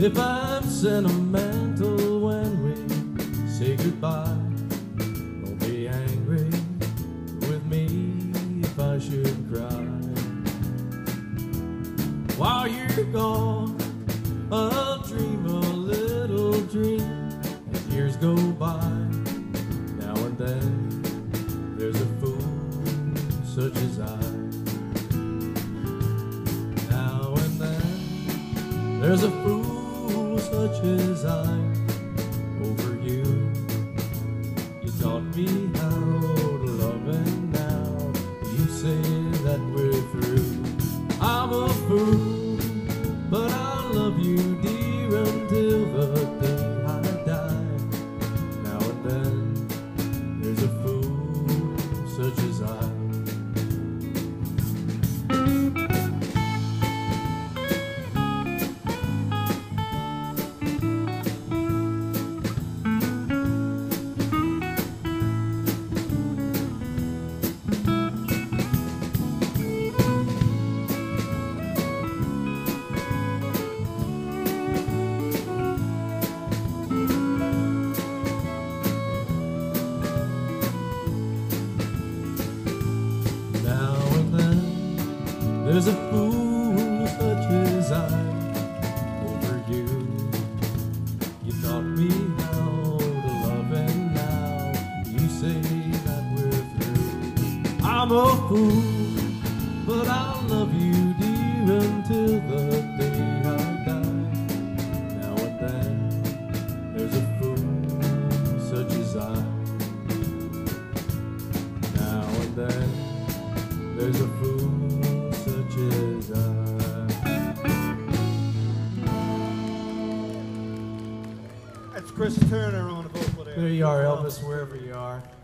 if I'm sentimental when we say goodbye. Don't be angry with me if I should cry. While you're gone, I'll dream a little dream as years go by. Now and then there's a fool such as I. Now and then there's a fool such as I. Over you, you taught me how to love, and now you say that we're through. I'm a fool, but I'll love you dear until the day I die. Now and then there's a fool such as I. There's a fool such as I. Over you, you taught me how to love, and now you say that we're through. I'm a fool, but I'll love you dear until the day I die. Now and then there's a fool such as I. Now and then there's a fool such as I. That's Chris Turner on the vocal there. There you are, Elvis, wherever you are.